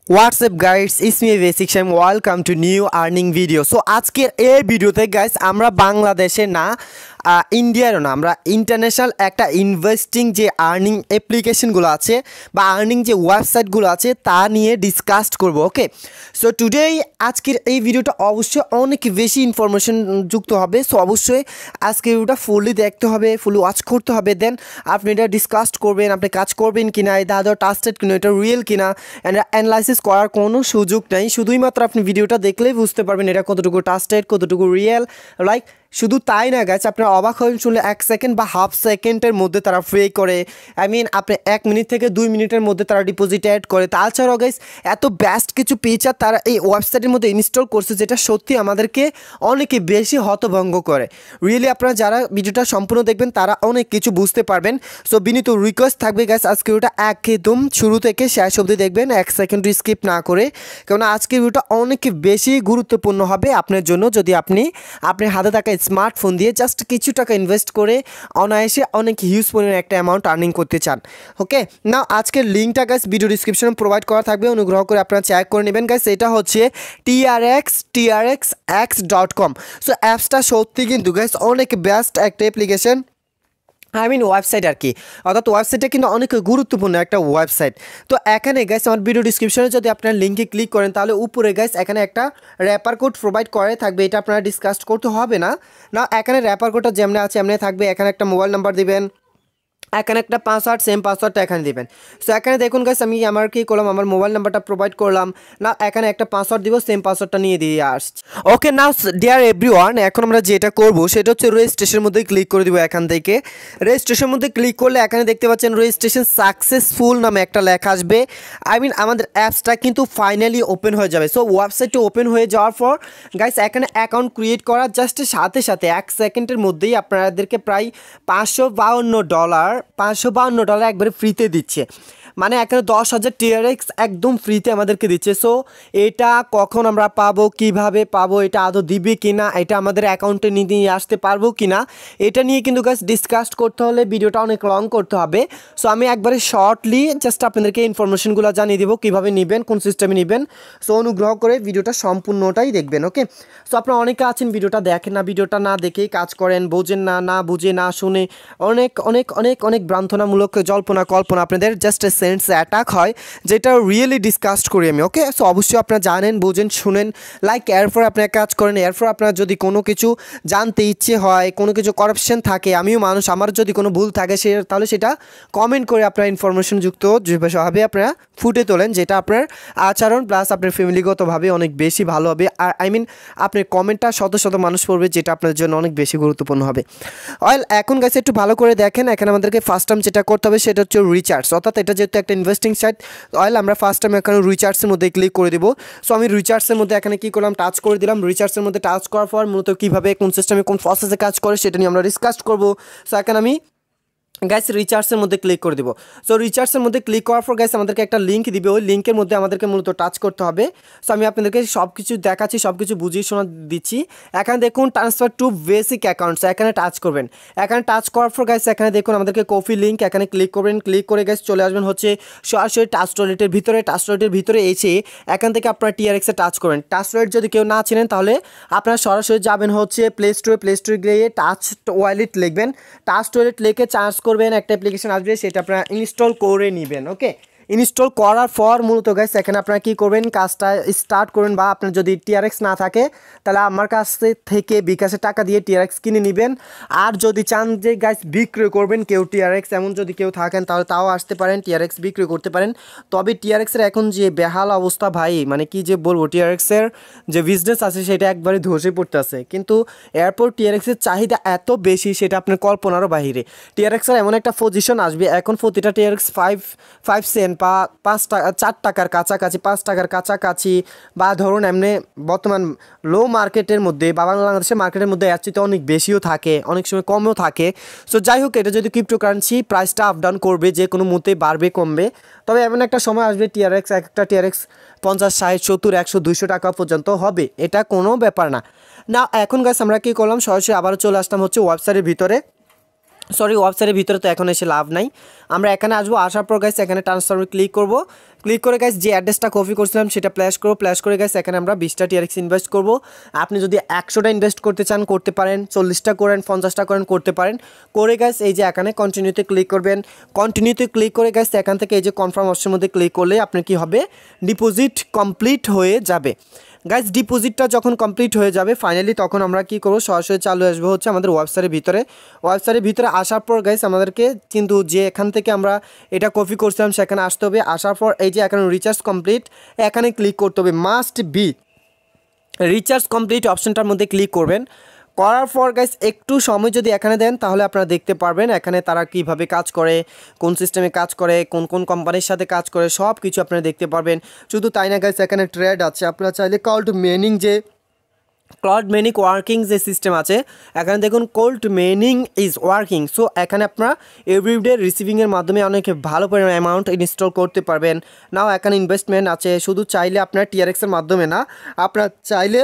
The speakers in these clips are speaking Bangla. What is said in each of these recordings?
What's up guys, it's me Basic Sham. Welcome to new earning video. So আজকের এই ভিডিওতে গাইস আমরা বাংলাদেশে না ইন্ডিয়ারও না আমরা ইন্টারন্যাশনাল একটা ইনভেস্টিং যে আর্নিং অ্যাপ্লিকেশনগুলো আছে বা আর্নিং যে ওয়েবসাইটগুলো আছে তা নিয়ে ডিসকাস করব। ওকে, সো টুডে আজকের এই ভিডিওটা অবশ্যই অনেক বেশি ইনফরমেশন যুক্ত হবে। সো অবশ্যই আজকের ভিডিওটা ফুললি দেখতে হবে, ফুললি ওয়াচ করতে হবে, দেন আপনি এটা ডিসকাস করবেন, আপনি কাজ করবেন কিনা, এটা আদৌ ট্রাস্টেড কিনা, এটা রিয়েল কিনা, অ্যানালাইসিস করার কোনো সুযোগ নেই। শুধুই মাত্র আপনি ভিডিওটা দেখলেই বুঝতে পারবেন এটা কতটুকু ট্রাস্টেড, কতটুকু রিয়েল। লাইক শুধু তাই না গাইস, আপনারা অবাক হবেন শুনলে 1 সেকেন্ড বা হাফ সেকেন্ডের মধ্যে তারা ফ্রি করে, আপনি 1 মিনিট থেকে 2 মিনিটের মধ্যে তারা ডিপোজিট অ্যাড করে। তাছাড়াও গাইস এত বেস্ট কিছু ফিচার তারা এই ওয়েবসাইটের মধ্যে ইনস্টল করছে যেটা সত্যি আমাদেরকে অনেক বেশি হতভঙ্গ করে। রিয়েলি আপনারা যারা ভিডিওটা সম্পূর্ণ দেখবেন তারা অনেক কিছু বুঝতে পারবেন। সো বিনীত রিকোয়েস্ট থাকবে গাইস আজকে ভিডিওটা একদম শুরু থেকে শেষ অবধি দেখবেন, 1 সেকেন্ড স্কিপ না করে, কারণ আজকের ভিডিওটা অনেক বেশি গুরুত্বপূর্ণ হবে আপনার জন্য। যদি আপনার হাতে থাকা স্মার্টফোন দিয়ে জাস্ট কিছু টাকা ইনভেস্ট করে অনায়াসে অনেক হিউজ পরিমাণ একটা অ্যামাউন্ট আর্নিং করতে চান। ওকে, না আজকের লিঙ্কটা গাইস ভিডিও ডিসক্রিপশনে প্রোভাইড করা থাকবে, অনুগ্রহ করে আপনারা চেক করে নেবেন গাইস। এটা হচ্ছে trxx.com। সো অ্যাপসটা সত্যি কিন্তু গাইস অনেক বেস্ট একটা অ্যাপ্লিকেশন, ওয়েবসাইট আর কি, অর্থাৎ ওয়েবসাইটটা কিন্তু অনেক গুরুত্বপূর্ণ একটা ওয়েবসাইট। তো এখানে গাইস আমার ভিডিও ডিসক্রিপশনে যদি আপনার লিঙ্কে ক্লিক করেন তাহলে উপরে গাইস এখানে একটা র্যাপার কোড প্রোভাইড করে থাকবে, এটা আপনারা ডিসকাস করতে হবে না। এখানে র্যাপার কোডটা যেমনি আছে এমনি থাকবে। এখানে একটা মোবাইল নাম্বার দিবেন, এখানে একটা পাসওয়ার্ড, সেম পাসওয়ার্ডটা এখানে দিবেন। সো এখানে দেখুন গাইস আমি আমার কি করলাম, আমার মোবাইল নাম্বারটা প্রোভাইড করলাম, এখানে একটা পাসওয়ার্ড দিব, সেম পাসওয়ার্ডটা নিয়ে দিয়ে আসছি। ওকে, নাও ডিয়ার এভরিওয়ান, এখন আমরা যেটা করব সেটা হচ্ছে রেজিস্ট্রেশনের মধ্যে ক্লিক করে দিব। এখান থেকে রেজিস্ট্রেশনের মধ্যে ক্লিক করলে এখানে দেখতে পাচ্ছেন রেজিস্ট্রেশন সাকসেসফুল নামে একটা লেখা আসবে। আমাদের অ্যাপসটা কিন্তু ফাইনালি ওপেন হয়ে যাবে। সো ওয়েবসাইটটা ওপেন হয়ে যাওয়ার পর গাইস এখানে অ্যাকাউন্ট ক্রিয়েট করা জাস্ট সাথে 1 সেকেন্ডের মধ্যেই আপনাদেরকে প্রায় $552 একবারে ফ্রিতে দিচ্ছে। এখানে 10,000 TRX একদম ফ্রিতে আমাদেরকে দিচ্ছে। সো এটা কখন আমরা পাবো, কিভাবে পাবো, এটা আদৌ দিবে কিনা, এটা আমাদের অ্যাকাউন্টে নিয়ে আসতে পারবো কিনা, এটা নিয়ে কিন্তু গাইস ডিসকাস করতে হলে ভিডিওটা অনেক লং করতে হবে। সো আমি একবারে শর্টলি জাস্ট আপনাদেরকে ইনফরমেশনগুলো জানিয়ে দেবো কীভাবে নেবেন, কোন সিস্টেমে নেবেন। সো অনুগ্রহ করে ভিডিওটা সম্পূর্ণটাই দেখবেন। ওকে, সো আপনারা অনেকে আছেন ভিডিওটা দেখেন না, ভিডিওটা না দেখেই কাজ করেন, বোঝেন না বুঝে না শুনে অনেক অনেক অনেক অনেক ভ্রান্তনামূলক জল্পনা কল্পনা আপনাদের জাস্ট সেন্স অ্যাটাক হয়, যেটা রিয়েলি ডিসকাস করি আমি। ওকে, সো অবশ্যই আপনারা জানেন, বোঝেন, শুনেন, লাইক এরপর আপনারা কাজ করেন। এরপর আপনার যদি কোনো কিছু জানতে ইচ্ছে হয়, কোনো কিছু করাপশন থাকে, আমিও মানুষ, আমার যদি কোনো ভুল থাকে তাহলে সেটা কমেন্ট করে আপনার ইনফরমেশনযুক্ত যেভাবে আপনারা ফুটে তোলেন, যেটা আপনার আচরণ প্লাস আপনার ফ্যামিলিগতভাবে অনেক বেশি ভালো হবে। আর আপনার কমেন্টটা শত শত মানুষ পড়বে, যেটা আপনার জন্য অনেক বেশি গুরুত্বপূর্ণ হবে। এখন গাইস একটু ভালো করে দেখেন, এখানে আমাদেরকে ফার্স্ট টাইম যেটা করতে হবে সেটা হচ্ছে রিচার্জ, অর্থাৎ এটা যেহেতু একটা ইনভেস্টিং সাইট, আমরা ফার্স্ট টাইম এখানে রিচার্জের মধ্যে ক্লিক করে দেবো। সো আমি রিচার্জের মধ্যে এখানে কী করলাম, টাচ করে দিলাম। রিচার্জের মধ্যে টাচ করার পর মূলত কীভাবে কোন সিস্টেমে কোন প্রসেসে কাজ করে সেটা নিয়ে আমরা ডিসকাস করবো। সো এখানে আমি গাইস রিচার্জের মধ্যে ক্লিক করে দিব। সো রিচার্জের মধ্যে ক্লিক করার পর গাইস আমাদেরকে একটা লিঙ্ক দিবে, ওই লিঙ্কের মধ্যে আমাদেরকে মূলত টাচ করতে হবে। সো আমি আপনাদেরকে সব কিছু দেখাচ্ছি, সব কিছু বুঝিয়ে শোনা দিচ্ছি। এখানে দেখুন ট্রান্সফার টু বেসিক অ্যাকাউন্টস, এখানে টাচ করবেন। এখানে টাচ করার পর গাইস এখানে দেখুন আমাদেরকে কপি লিঙ্ক, এখানে ক্লিক করবেন। ক্লিক করে গাইস চলে আসবেন হচ্ছে সরাসরি টাচ ওয়ালেটের ভিতরে। টাচ ওয়ালেটের ভিতরে এসে এখান থেকে আপনার TRX-এ টাচ করবেন। টাচ ওয়ালেট যদি কেউ না চেনেন তাহলে আপনারা সরাসরি যাবেন হচ্ছে প্লে স্টোরে গিয়ে টাচ ওয়ালেট লিখবেন। টাচ ওয়ালেট লিখে চার্জ করবেন, একটা অ্যাপ্লিকেশন আসবে, সেটা আপনারা ইনস্টল করে নেবেন। ওকে, ইনস্টল করার পর মূলত গাইস এখানে আপনারা কী করবেন, কাজটা স্টার্ট করবেন। বা আপনার যদি TRX না থাকে তাহলে আমার কাছ থেকে বিকাশে টাকা দিয়ে TRX কিনে নেবেন। আর যদি চান যে গাইস বিক্রি করবেন কেউ TRX, এমন যদি কেউ থাকেন তাহলে তাও আসতে পারেন, TRX বিক্রি করতে পারেন। তবে TRX-এর এখন যে বেহাল অবস্থা ভাই, কি যে বলবো, TRX-এর যে বিজনেস আছে সেটা একবারে ধসে পড়তেছে। কিন্তু এরপর TRX-এর চাহিদা এত বেশি সেটা আপনার কল্পনারও বাহিরে। TRX-এর এমন একটা পজিশন আসবে, এখন প্রতিটা TRX 5 সেন্ট বা 5 টাকা, 4 টাকার কাছাকাছি, 5 টাকার কাছাকাছি, বা ধরুন এমনি বর্তমান লো মার্কেটের মধ্যে বা বাংলাদেশের মার্কেটের মধ্যে এর চেয়ে অনেক বেশিও থাকে, অনেক সময় কমও থাকে। সো যাই হোক, এটা যদি ক্রিপ্টোকারেন্সি প্রাইসটা আপ ডাউন করবে, যে কোনো মুহূর্তে বাড়বে কমবে। তবে এমন একটা সময় আসবে TRX, একটা TRX 50, 60, 70, 100, 200 টাকা পর্যন্ত হবে, এটা কোনো ব্যাপার না। এখন গাইস আমরা কী করলাম, সরাসরি আবারও চলে আসলাম হচ্ছে ওয়েবসাইটের ভিতরে। সরি ওয়েবসাইটের ভিতরে তো এখন এসে লাভ নাই। আমরা এখানে আসবো, আসার পর গাইস এখানে ট্রান্সফারে ক্লিক করব। ক্লিক করে গাইস যে অ্যাড্রেসটা কপি করছিলাম সেটা প্লেস করব। প্লেস করে গাইস এখানে আমরা 20টা টিআরএক্স ইনভেস্ট করব। আপনি যদি 100টা ইনভেস্ট করতে চান করতে পারেন, 40টা করেন, 50টা করেন করতে পারেন। করে গাইস এই যে এখানে কন্টিনিউতে ক্লিক করবেন। কন্টিনিউতে ক্লিক করে গাইস এখান থেকে এই যে কনফার্ম অপশনের মধ্যে ক্লিক করলে আপনার কি হবে, ডিপোজিট কমপ্লিট হয়ে যাবে। গাইস ডিপোজিটটা যখন কমপ্লিট হয়ে যাবে ফাইনালি, তখন আমরা কি করব, সরাসরি চালু আসবো হচ্ছে আমাদের ওয়েবসাইটের ভিতরে। ওয়েবসাইটের ভিতরে আসার পর গাইস আমাদেরকে কিন্তু যে এখান থেকে আমরা এটা কপি করছিলাম সেখানে আসতে হবে। আসার পর এই যে এখানে রিচার্জ কমপ্লিট এখানে ক্লিক করতে হবে, মাস্ট বি রিচার্জ কমপ্লিট অপশনটার মধ্যে ক্লিক করবেন। করার পর গাইস একটু সময় যদি এখানে দেন তাহলে আপনারা দেখতে পারবেন এখানে তারা কিভাবে কাজ করে, কোন সিস্টেমে কাজ করে, কোন কোন কোম্পানির সাথে কাজ করে, সব কিছু আপনারা দেখতে পারবেন। শুধু তাই না গাইস, এখানে ট্রেড আছে, আপনারা চাইলে কোল্ড মেনিং যে ক্লাউড মেনিং ওয়ার্কিং যে সিস্টেম আছে এখানে দেখুন cold mining is working. So এখানে আপনারা এভরিডে রিসিভিংয়ের মাধ্যমে অনেক ভালো পরিমাণ অ্যামাউন্ট ইনস্টল করতে পারবেন। নাও এখানে ইনভেস্টমেন্ট আছে, শুধু চাইলে আপনার টিআরএক্সের মাধ্যমে না, আপনার চাইলে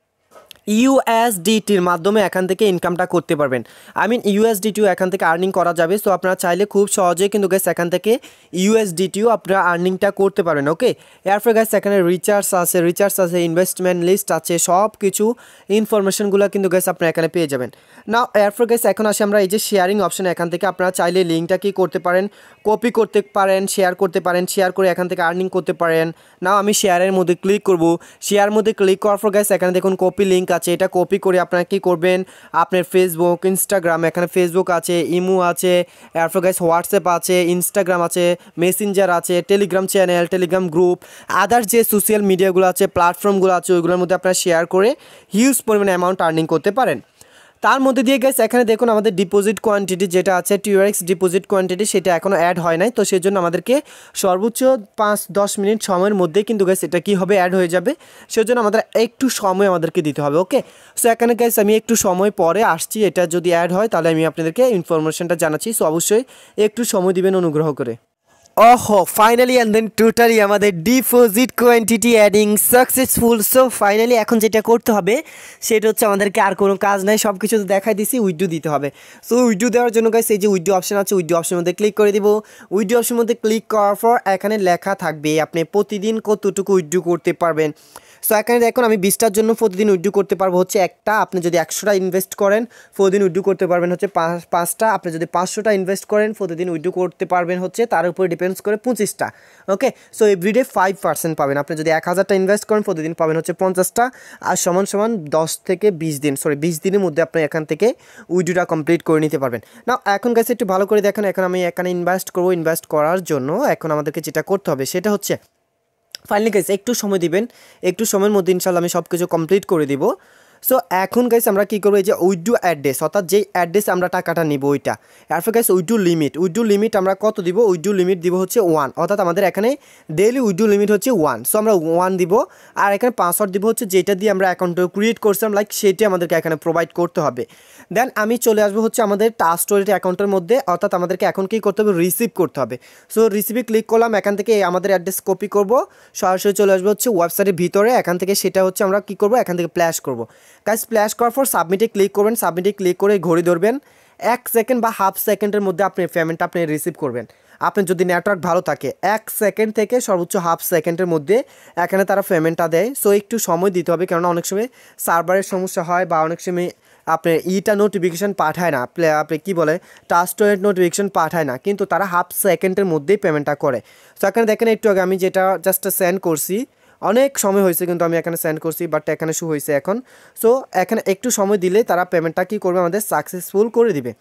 ইউএসডিটির মাধ্যমে এখান থেকে ইনকামটা করতে পারবেন। আই মিন ইউএসডিটিও এখান থেকে আর্নিং করা যাবে। সো আপনারা চাইলে খুব সহজে কিন্তু গ্যাস এখান থেকে ইউএসডিটিও আপনারা আর্নিংটা করতে পারবেন। ওকে, এরপর গ্যাস এখানে রিচার্জ আছে, ইনভেস্টমেন্ট লিস্ট আছে, সব কিছু ইনফরমেশনগুলো কিন্তু গ্যাস আপনারা এখানে পেয়ে যাবেন। না এরপর গ্যাস এখন আসে আমরা এই যে শেয়ারিং অপশন, এখান থেকে আপনারা চাইলে লিঙ্কটা কি করতে পারেন, কপি করতে পারেন, শেয়ার করতে পারেন, শেয়ার করে এখান থেকে আর্নিং করতে পারেন। নাও আমি শেয়ারের মধ্যে ক্লিক করব। শেয়ার মধ্যে ক্লিক করার পর গ্যাস এখানে দেখুন কপি লিঙ্ক আছে, এটা কপি করে আপনারা কি করবেন, আপনার ফেসবুক, ইনস্টাগ্রাম, এখানে ফেসবুক আছে, ইমো আছে, এরপর গাইস হোয়াটসঅ্যাপ আছে, ইনস্টাগ্রাম আছে, মেসেঞ্জার আছে, Telegram channel, Telegram group, other যে সোশ্যাল মিডিয়াগুলো আছে, প্ল্যাটফর্মগুলো আছে, ওইগুলোর মধ্যে আপনারা শেয়ার করে হিউজ পরিমাণে অ্যামাউন্ট আর্নিং করতে পারেন। তার মধ্যে দিয়ে গেছে এখানে দেখুন আমাদের ডিপোজিট কোয়ান্টিটি যেটা আছে টিআরএক্স ডিপোজিট কোয়ান্টিটি, সেটা এখনও অ্যাড হয় নাই। তো সেই জন্য আমাদেরকে সর্বোচ্চ 5-10 মিনিট সময়ের মধ্যেই কিন্তু গেছে এটা কী হবে, অ্যাড হয়ে যাবে। সেজন্য আমাদের একটু সময় আমাদেরকে দিতে হবে। ওকে, সো এখানে গেছে আমি একটু সময় পরে আসছি, এটা যদি অ্যাড হয় তাহলে আমি আপনাদেরকে ইনফরমেশনটা জানাচ্ছি। সো অবশ্যই একটু সময় দিবেন অনুগ্রহ করে। ওহো, ফাইনালি অ্যান্ড দেন টোটালি আমাদের deposit quantity adding successful. So finally এখন যেটা করতে হবে সেটা হচ্ছে আমাদেরকে আর কোনো কাজ নাই, সব কিছু তো দেখাই দিছি, উইথড্র দিতে হবে। সো উইথড্র দেওয়ার জন্য গাইস এই যে উইথড্র অপশন আছে, উইথড্র অপশনের মধ্যে ক্লিক করে দিব। উইথড্র অপশনের মধ্যে ক্লিক করার পর এখানে লেখা থাকবে আপনি প্রতিদিন কতটুকু উইথড্র করতে পারবেন। সো এখানে দেখুন আমি 20টার জন্য প্রতিদিন উইথড্র করতে পারবো হচ্ছে একটা। আপনি যদি 100টা ইনভেস্ট করেন প্রতিদিন উইথড্র করতে পারবেন হচ্ছে 5টা। আপনি যদি 500টা ইনভেস্ট করেন প্রতিদিন উইথড্র করতে পারবেন হচ্ছে তার উপরে ডিপেন্ডস করে 25টা। ওকে, সো এভরিডে 5% পাবেন। আপনি যদি 1000টা ইনভেস্ট করেন প্রতিদিন পাবেন হচ্ছে 50টা, আর সমান সমান 10 থেকে 20 দিন, 20 দিনের মধ্যে আপনি এখান থেকে উইথড্রটা কমপ্লিট করে নিতে পারবেন। না এখন কাছে একটু ভালো করে দেখেন, এখন আমি এখানে ইনভেস্ট করবো। ইনভেস্ট করার জন্য এখন আমাদেরকে যেটা করতে হবে সেটা হচ্ছে ফাইনালি গাইস একটু সময় দিবেন, একটু সময়ের মধ্যে ইনশাল্লাহ আমি সব কিছু কমপ্লিট করে দিব। সো এখন গাইস আমরা কী করবো, এই যে উইথড্র অ্যাড্রেস, অর্থাৎ যেই অ্যাড্রেসে আমরা টাকাটা নিব ওইটা। এরপর গাইস উইথড্র লিমিট আমরা কত দিব, উইথড্র লিমিট দিব হচ্ছে 1, অর্থাৎ আমাদের এখানে ডেইলি উইথড্র লিমিট হচ্ছে 1। সো আমরা 1 দিব, আর এখানে পাসওয়ার্ড দিব হচ্ছে যেটা দিয়ে আমরা অ্যাকাউন্টটা ক্রিয়েট করছিলাম, লাইক সেটা আমাদেরকে এখানে প্রোভাইড করতে হবে। দেন আমি চলে আসবো হচ্ছে আমাদের টাস্ক ওয়ালেট অ্যাকাউন্টের মধ্যে, অর্থাৎ আমাদেরকে এখন কী করতে হবে, রিসিভ করতে হবে। সো রিসিভে ক্লিক করলাম, এখান থেকে আমাদের অ্যাড্রেস কপি করব, সরাসরি চলে আসবো হচ্ছে ওয়েবসাইটের ভিতরে। এখান থেকে সেটা হচ্ছে আমরা কী করবো, এখান থেকে প্ল্যাশ করবো। গাইস প্ল্যাশ করার পর সাবমিটে ক্লিক করবেন। সাবমিটে ক্লিক করে ঘড়ি ধরবেন, 1 সেকেন্ড বা হাফ সেকেন্ডের মধ্যে আপনি পেমেন্টটা আপনি রিসিভ করবেন। আপনি যদি নেটওয়ার্ক ভালো থাকে 1 সেকেন্ড থেকে সর্বোচ্চ হাফ সেকেন্ডের মধ্যে এখানে তারা পেমেন্টটা দেয়। সো একটু সময় দিতে হবে, কেননা অনেক সময় সার্ভারের সমস্যা হয় বা অনেক সময় আপনি নোটিফিকেশান পাঠায় না, আপনি কী বলে টাস্ক ওয়ালেট নোটিফিকেশান পাঠায় না, কিন্তু তারা হাফ সেকেন্ডের মধ্যেই পেমেন্টটা করে। সো এখানে দেখেন একটু আগে আমি যেটা জাস্ট সেন্ড করছি, অনেক সময় হয়েছে কিন্তু আমি এখানে সেন্ড করছি, বাট এখানে শু হয়েছে এখন। সো এখানে একটু সময় দিলে তারা পেমেন্টটা কী করবে, আমাদের সাকসেসফুল করে দিবে।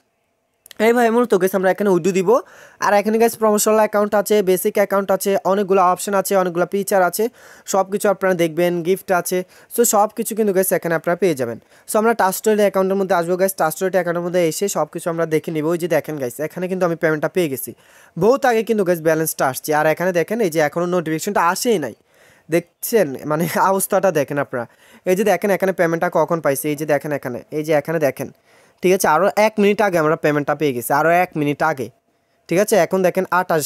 এই ভাই মূলত গেছে আমরা এখানে উইথড্র দিব। আর এখানে গেছে প্রমোশনাল অ্যাকাউন্ট আছে, বেসিক অ্যাকাউন্ট আছে, অনেকগুলো অপশন আছে, অনেকগুলো ফিচার আছে, সব কিছু আপনারা দেখবেন, গিফট আছে। সো সব কিছু কিন্তু গেছে এখানে আপনারা পেয়ে যাবেন। সো আমরা টাস্ক ওয়ালেট অ্যাকাউন্টের মধ্যে আসবো গাইস। টাস্ক ওয়ালেট অ্যাকাউন্টের মধ্যে এসে সব কিছু আমরা দেখে নিব। ওই যে দেখেন গাইস এখানে কিন্তু আমি পেমেন্টটা পেয়ে গেছি, বহুত আগে কিন্তু গাইস ব্যালেন্সটা আসছে। আর এখানে দেখেন এই যে এখনও নোটিফিকেশনটা আসেই নাই, দেখছেন মানে অবস্থাটা দেখেন আপনারা। এই যে দেখেন এখানে পেমেন্টটা কখন পাইছি, এই যে দেখেন এখানে, এই যে এখানে দেখেন, ঠিক আছে, আরও 1 মিনিট আগে আমরা পেমেন্টটা পেয়ে গেছি, আরও 1 মিনিট আগে, ঠিক আছে। এখন দেখেন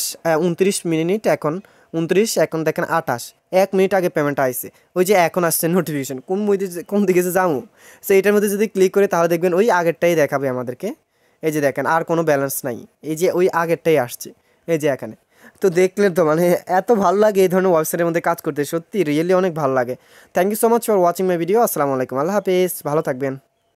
29 মিনিট, এখন 29, এখন দেখেন 28, 1 মিনিট আগে পেমেন্টটা আসছে। ওই যে এখন আসছে নোটিফিকেশন, কোন দিকে যে যাবো, সো এটার মধ্যে যদি ক্লিক করি তাহলে দেখবেন ওই আগেরটাই দেখাবে আমাদেরকে। এই যে দেখেন আর কোনো ব্যালেন্স নাই, এই যে ওই আগেরটাই আসছে এই যে এখানে। তো দেখলেন তো মানে এত ভালো লাগে এই ধরনের ওয়েবসাইটের মধ্যে কাজ করতে, সত্যি রিয়েলি অনেক ভালো লাগে। Thank you so much for watching my video. আসসালামু আলাইকুম, আল্লাহ হাফেজ, ভালো থাকবেন।